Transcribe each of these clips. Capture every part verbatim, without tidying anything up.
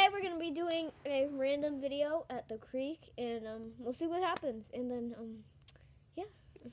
today we're gonna be doing a random video at the creek, and um, we'll see what happens. And then um, yeah.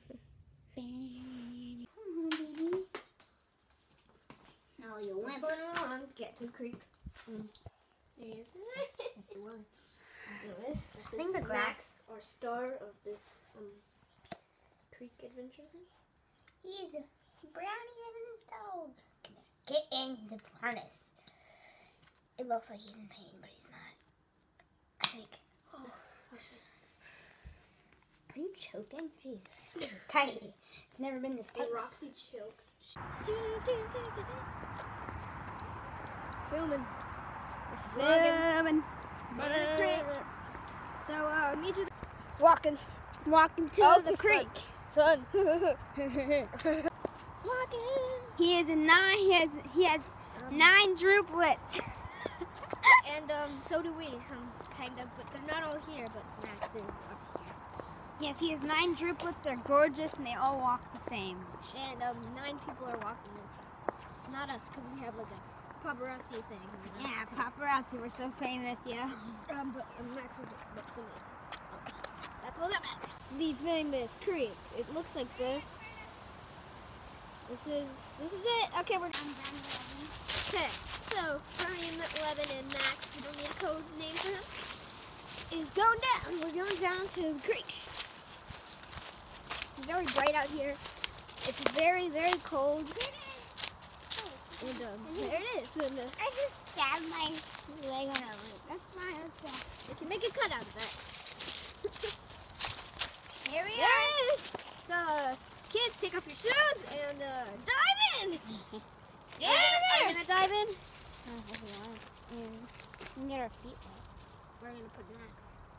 Now you limp. Put it on. Get to the creek. Mm. There he is. Anyways, this I think is the grass- Max, our star of this um creek adventure thing. He's Brownie Evans' dog. Come here. Get in the harness. It looks like he's in pain, but he's not. I think. Oh. Are you choking? Jesus. This is tight. It's never been this tight. And Roxy chokes. Filming. Filming. The creek. So uh, me to the Walking. Walking to oh, the creek. Son. Walking. He is a nine. He has. He has Um, nine drooplets. And um, so do we, um, kind of, but they're not all here, but Max is up here. Yes, he has nine drooplets. They're gorgeous, and they all walk the same. And um, nine people are walking them. It's not us, because we have like a paparazzi thing. You know? Yeah, paparazzi. We're so famous, yeah. Um, but um, Max is looks amazing. So, um, that's all that matters. The famous creek. It looks like this. This is this is it. Okay, we're done. Okay, so Brian eleven and Max, we don't need a code name for him, is going down. We're going down to the creek. It's very bright out here. It's very, very cold. And um, there it is. And, uh, I just stabbed my leg on a root. That's my own. we can make a cut out of that. Here we There it is. So, uh, kids, take off your shoes and uh, dive in. Yeah, Are you gonna dive in? Oh, if you want. And we can get our feet wet. We're gonna put Max.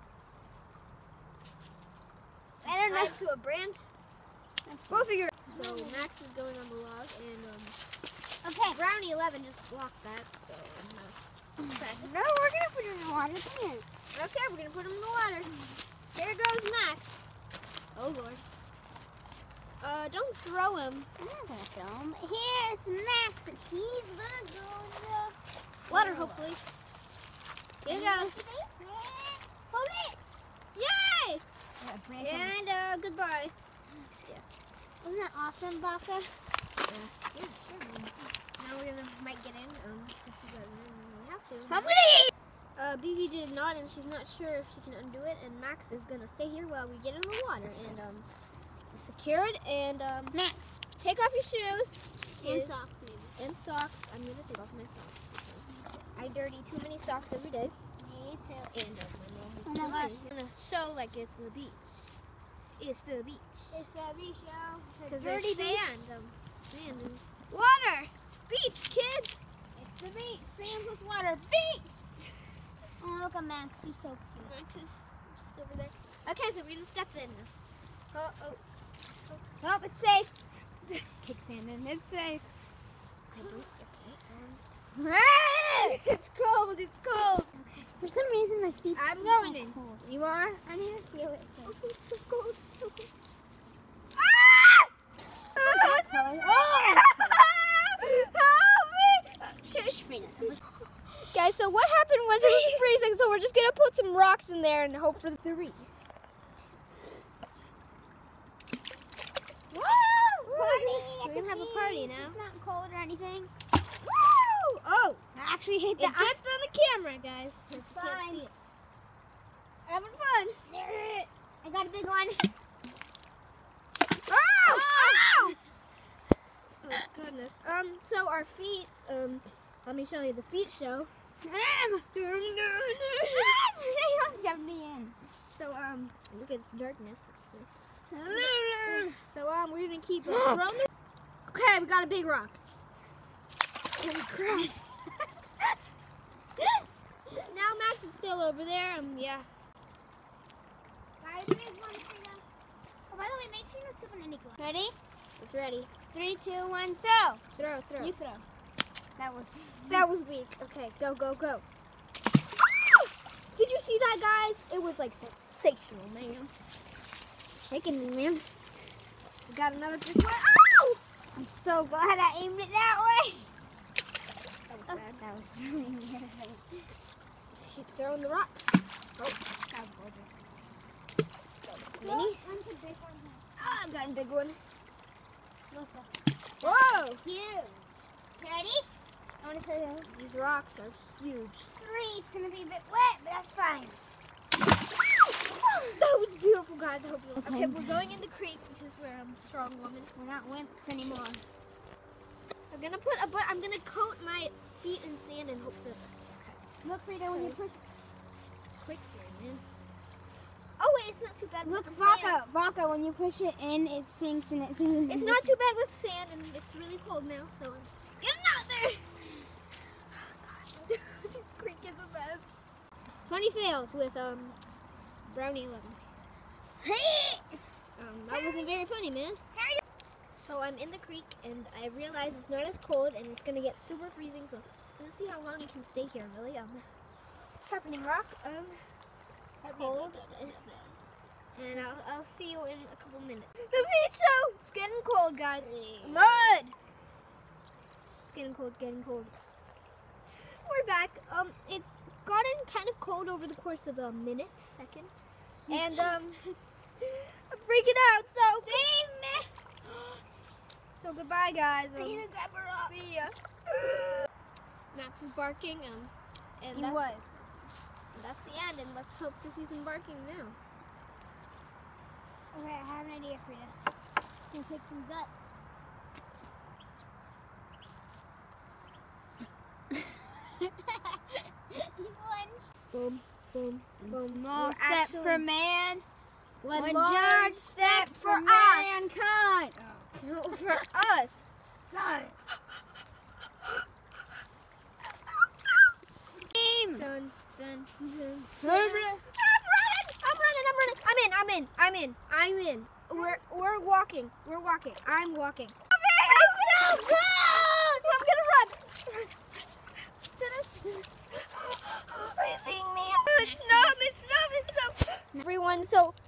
I don't know. Tied to a branch. We'll figure it out. So Max is going on the log, and um, Okay. Brownie eleven just blocked that. So um, okay. No, we're gonna put it in the water. Come here. Okay, we're gonna put him in the water. Here goes Max. Oh Lord. Uh, don't throw him. I'm not gonna film. Here's Max, and he's gonna go in the Water, hopefully. Here goes. Hold it. Yay! And And uh, goodbye. wasn't that awesome, Baka? Now we're gonna might get in. Um, because we don't really have to. Probably. Uh, B B did not, and she's not sure if she can undo it. And Max is gonna stay here while we get in the water. And um, she's secured. And um, Max. take off your shoes. And Kids. socks, maybe. And socks. I'm gonna take off my socks because I dirty too many socks every day. Me too. And uh, my mom. Oh my gosh. I'm gonna show like it's the beach. It's the beach. It's the beach, y'all. Because there's sand. Um, sand and water. Beach, kids. It's the beach. Sand with water. Beach. Oh, look at Max. She's so cute. Max is just over there. Okay, so we're gonna step in. Oh, oh. Oh, it's safe. Kick sand in. It's safe. Okay, okay. Um, it's cold. It's cold. Okay. For some reason, my feet. I'm going in. Cold. You are? I need to feel it. Oh, it's so cold. It's so cold. Oh! Help me! Okay. Guys, so what happened was it was freezing, so we're just gonna put some rocks in there and hope for the three. Woo! We're gonna have a party now. It's not cold or anything. Woo! Oh! I actually hit It the dripped on the camera, guys. If you can't Fine. see it. Having fun. I got a big one. Oh! Oh! Oh goodness. Um. So our feet. Um. Let me show you the feet show. They shoved me in. So um. Look at this darkness. So um. We're gonna keep uh, throwing the. Okay, we got a big rock. Holy crap. Now Max is still over there. Um. Yeah. Got a big one for you. Oh, by the way, make sure you don't step on any glass. Ready? It's ready. Three, two, one, throw. Throw. Throw. You throw. That was. That was weak. Okay, go, go, go. Did you see that, guys? It was like sensational, man. Shaking me, man. We got another big one. Ow! I'm so glad I aimed it that way. That was Oh, sad. that was really embarrassing. keep throwing the rocks. Oh, that was gorgeous. Mini. Ah, I've got a big one. Whoa! Huge. Ready? I want to put it in. These rocks are huge. Three. It's going to be a bit wet, but that's fine. That was beautiful, guys. I hope you. Okay. Okay, we're going in the creek because we're um, strong women. We're not wimps anymore. I'm gonna put a but. I'm gonna coat my feet in sand and hope for the best. Okay. Look, Frida, when you push. Quicksand, man. Oh wait, it's not too bad. Look, with the sand. Vaca, Vaca, when you push it in, it sinks and it sinks. It's not too bad with sand, and it's really cold now, so I'm getting out there. Oh, God. This creek is a mess. Funny fails with um Brownie eleven. Um, that wasn't very funny, man. So I'm in the creek, and I realize it's not as cold, and it's gonna get super freezing. So let's see how long I can stay here. Really, um, sharpening rock. Um, cold. And I'll, I'll see you in a couple minutes. The beach show! It's getting cold, guys. Mud! It's getting cold, getting cold. We're back. Um, it's gotten kind of cold over the course of a minute, second. And, um, I'm freaking out, so... Save me! So goodbye, guys. Um, Frida, grab her up. see ya. Max is barking, um, and He that's, was. that's the end, and let's hope to see some barking now. Okay, I have an idea, Frida. We'll take some guts. Boom, boom, boom. Small We're step actually- for man, One one large large step for us. mankind. No, for us. Sorry. Dun, dun, dun, dun. I'm I'm running! I'm running! I'm running! I'm in! I'm in! I'm in! I'm in! We're we're walking. We're walking. I'm walking. It's so cold! I'm gonna run! Are you seeing me? It's numb! It's numb! It's numb! Everyone, so